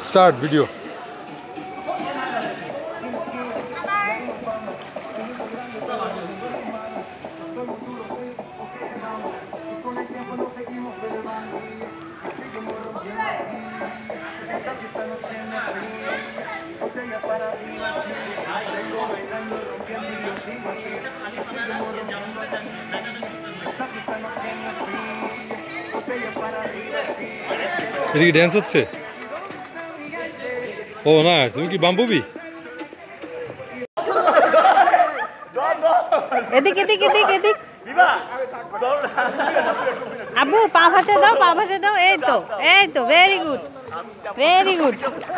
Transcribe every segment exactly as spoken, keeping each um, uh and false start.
Start video. এটা কি dance হচ্ছে? ও না, তুমি কি বাম্বুবি? এদিক এদিক এদিক এদিক আব্বু পা ভাসে দাও, পা ভাসে দাও। এই তো, এই তো, ভেরি গুড, ভেরি গুড।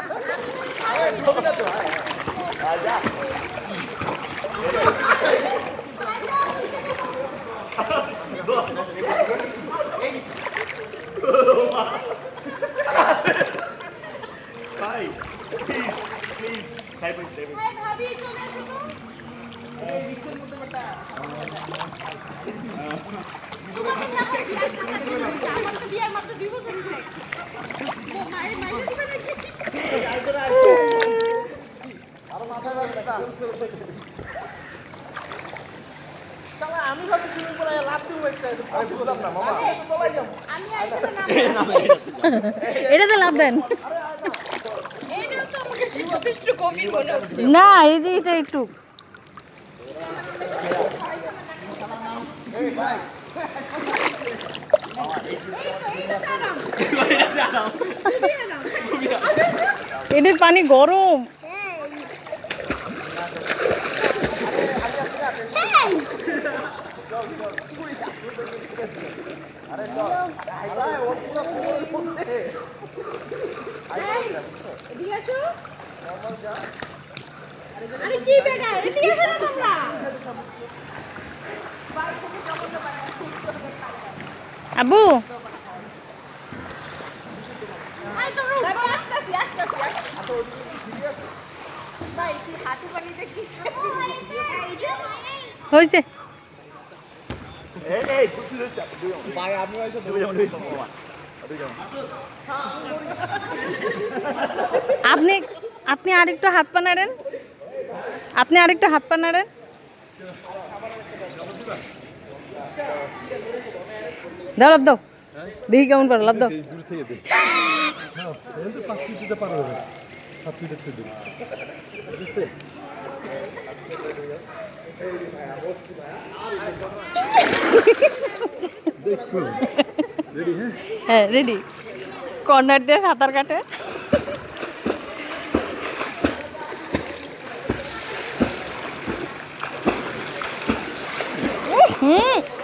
এটাতে লাভ দেন না, এই যে এটা একটু এটার পানি গরম। আব্বু হয়েছে। আপনি আপনি আরেকটু হাত পা নাড়েন, আপনি আরেকটু হাত পা নাড়েন। দাও লাভ দাও, দেখি কেমন পারো, লাভ দাও। হ্যাঁ রেডি। কর্নার দিয়ে সাঁতার কাটে। হুম